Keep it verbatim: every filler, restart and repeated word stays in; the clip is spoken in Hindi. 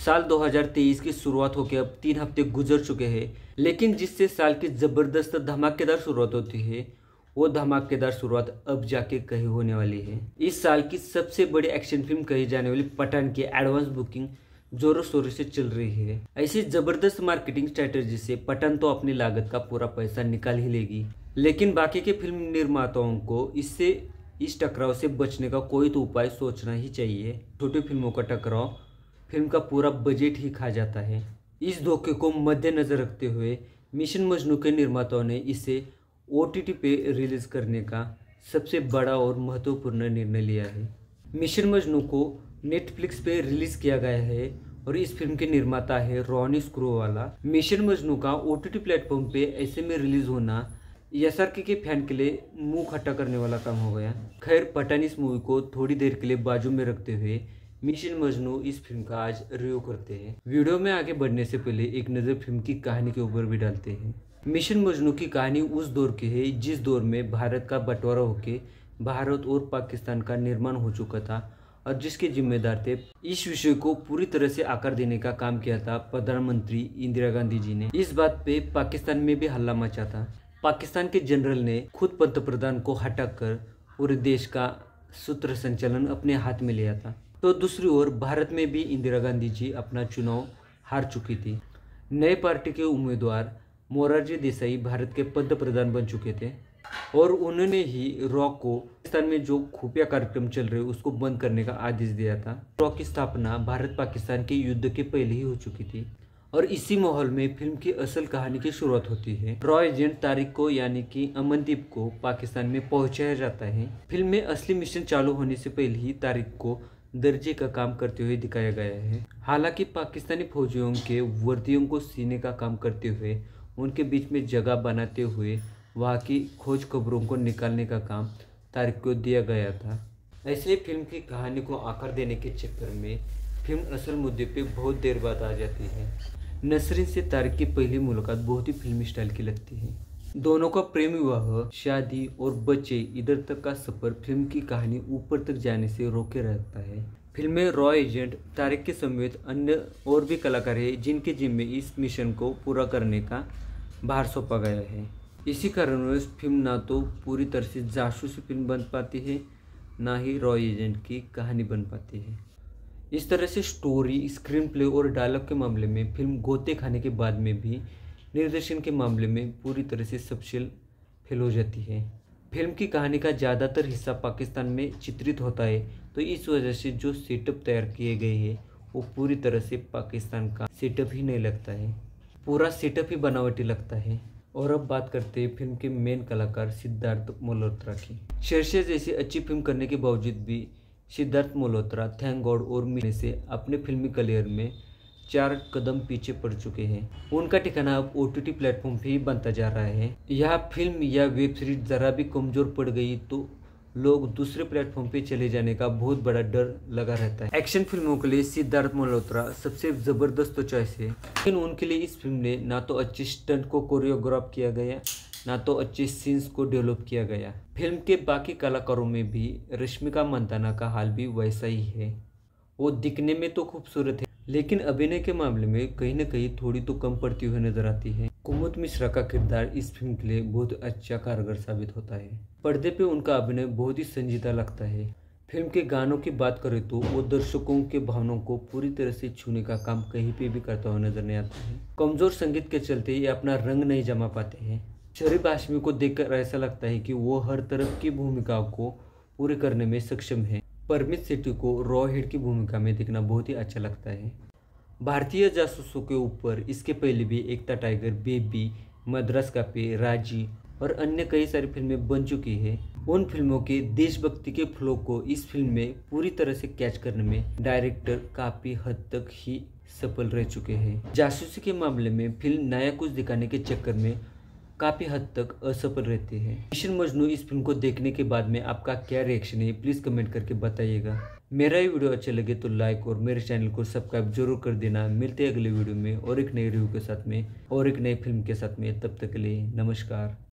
साल दो हज़ार तेईस की शुरुआत होकर अब तीन हफ्ते गुजर चुके हैं, लेकिन जिससे साल की जबरदस्त धमाकेदार शुरुआत होती है वो धमाकेदार शुरुआत अब जाके कहीं होने वाली है। इस साल की सबसे बड़ी एक्शन फिल्म कही जाने वाली पठान की एडवांस बुकिंग जोरों शोरों से चल रही है। ऐसी जबरदस्त मार्केटिंग स्ट्रेटेजी से पठान तो अपनी लागत का पूरा पैसा निकाल ही लेगी, लेकिन बाकी के फिल्म निर्माताओं को इससे इस टकराव से बचने का कोई तो उपाय सोचना ही चाहिए। छोटी फिल्मों का टकराव फिल्म का पूरा बजट ही खा जाता है। इस धोखे को मद्देनजर रखते हुए मिशन मजनू के निर्माताओं ने इसे ओ टी टी पे रिलीज करने का सबसे बड़ा और महत्वपूर्ण निर्णय लिया है। मिशन मजनू को नेटफ्लिक्स पे रिलीज किया गया है और इस फिल्म के निर्माता है रॉनी स्क्रूवाला। मिशन मजनू का ओ टी टी प्लेटफॉर्म पे ऐसे में रिलीज होना एस आर के के फैन के लिए मुंह खट्टा करने वाला काम हो गया। खैर, पठान इस मूवी को थोड़ी देर के लिए बाजू में रखते हुए मिशन मजनू इस फिल्म का आज रिव्यू करते हैं। वीडियो में आगे बढ़ने से पहले एक नज़र फिल्म की कहानी के ऊपर भी डालते हैं। मिशन मजनू की कहानी उस दौर की है जिस दौर में भारत का बंटवारा होकर भारत और पाकिस्तान का निर्माण हो चुका था और जिसके जिम्मेदार थे। इस विषय को पूरी तरह से आकार देने का काम किया था प्रधानमंत्री इंदिरा गांधी जी ने। इस बात पे पाकिस्तान में भी हल्ला मचा था। पाकिस्तान के जनरल ने खुद पंतप्रधान को हटाकर पूरे देश का सूत्र संचालन अपने हाथ में लिया था। तो दूसरी ओर भारत में भी इंदिरा गांधी जी अपना चुनाव हार चुकी थी। नए पार्टी के उम्मीदवार मोरारजी देसाई भारत के पंतप्रधान बन चुके थे और उन्होंने ही रॉ को पाकिस्तान में जो खुफिया कार्यक्रम चल रहे उसको बंद करने का आदेश दिया था। रॉ की स्थापना भारत पाकिस्तान के युद्ध के पहले ही हो चुकी थी और इसी माहौल में फिल्म की असल कहानी की शुरुआत होती है। रॉ एजेंट तारिक को यानी कि अमनदीप को पाकिस्तान में पहुंचाया जाता है। फिल्म में असली मिशन चालू होने से पहले ही तारिक को दर्जे का काम करते हुए दिखाया गया है। हालांकि पाकिस्तानी फौजियों के वर्दियों को सीने का काम करते हुए उनके बीच में जगह बनाते हुए वहाँ की खोज खबरों को निकालने का काम तारिक को दिया गया था। ऐसे फिल्म की कहानी को आकार देने के चक्कर में फिल्म असल मुद्दे पे बहुत देर बाद आ जाती है। नसरीन से तारिक की पहली मुलाकात बहुत ही फिल्मी स्टाइल की लगती है। दोनों का प्रेम विवाह, शादी और बच्चे, इधर तक का सफर फिल्म की कहानी ऊपर तक जाने से रोके रहता है। फिल्म में रॉ एजेंट तारिक के समेत अन्य और भी कलाकार हैं जिनके जिम्मे इस मिशन को पूरा करने का भार सौंपा गया है। इसी कारणवश फिल्म ना तो पूरी तरह से जासूसी फिल्म बन पाती है, ना ही रॉ एजेंट की कहानी बन पाती है। इस तरह से स्टोरी, स्क्रीन प्ले और डायलॉग के मामले में फिल्म गोते खाने के बाद में भी निर्देशन के मामले में पूरी तरह से सफल फेल हो जाती है। फिल्म की कहानी का ज़्यादातर हिस्सा पाकिस्तान में चित्रित होता है, तो इस वजह से जो सेटअप तैयार किए गए हैं वो पूरी तरह से पाकिस्तान का सेटअप ही नहीं लगता है, पूरा सेटअप ही बनावटी लगता है। और अब बात करते हैं फिल्म के मेन कलाकार सिद्धार्थ मल्होत्रा की। शेरशाह जैसी अच्छी फिल्म करने के बावजूद भी सिद्धार्थ मल्होत्रा थैंक गॉड और मिशन से अपने फिल्मी करियर में चार कदम पीछे पड़ चुके हैं। उनका ठिकाना अब ओ टी टी प्लेटफॉर्म पे ही बनता जा रहा है। यह फिल्म या वेब सीरीज जरा भी कमजोर पड़ गई तो लोग दूसरे प्लेटफॉर्म पे चले जाने का बहुत बड़ा डर लगा रहता है। एक्शन फिल्मों के लिए सिद्धार्थ मल्होत्रा सबसे जबरदस्त चॉइस है, लेकिन उनके लिए इस फिल्म ने ना तो अच्छे स्टंट को कोरियोग्राफ किया गया, ना तो अच्छे सीन्स को डेवलप किया गया। फिल्म के बाकी कलाकारों में भी रश्मिका मंदाना का हाल भी वैसा ही है। वो दिखने में तो खूबसूरत है, लेकिन अभिनय के मामले में कहीं न कहीं थोड़ी तो कम पड़ती हुई नजर आती है। कुमुद मिश्रा का किरदार इस फिल्म के लिए बहुत अच्छा कारगर साबित होता है। पर्दे पे उनका अभिनय बहुत ही संजीदा लगता है। फिल्म के गानों की बात करें तो वो दर्शकों के भावनाओं को पूरी तरह से छूने का काम कहीं पे भी करता हुआ नजर नहीं आता है। कमजोर संगीत के चलते ये अपना रंग नहीं जमा पाते हैं। शरीफ हाशमी को देखकर ऐसा लगता है कि वो हर तरफ की भूमिका को पूरी करने में सक्षम है। परमित सेठी को रॉ हेड की भूमिका में देखना बहुत ही अच्छा लगता है। भारतीय जासूसों के ऊपर इसके पहले भी एकता टाइगर, बेबी, मद्रास कापे, राजी और अन्य कई सारी फिल्में बन चुकी है। उन फिल्मों के देशभक्ति के फ्लो को इस फिल्म में पूरी तरह से कैच करने में डायरेक्टर काफी हद तक ही सफल रह चुके हैं। जासूसी के मामले में फिल्म नया कुछ दिखाने के चक्कर में काफ़ी हद तक असफल रहते हैं। मिशन मजनू इस फिल्म को देखने के बाद में आपका क्या रिएक्शन है प्लीज़ कमेंट करके बताइएगा। मेरा ये वीडियो अच्छा लगे तो लाइक और मेरे चैनल को सब्सक्राइब जरूर कर देना। मिलते हैं अगले वीडियो में और एक नए रिव्यू के साथ में और एक नई फिल्म के साथ में। तब तक के लिए नमस्कार।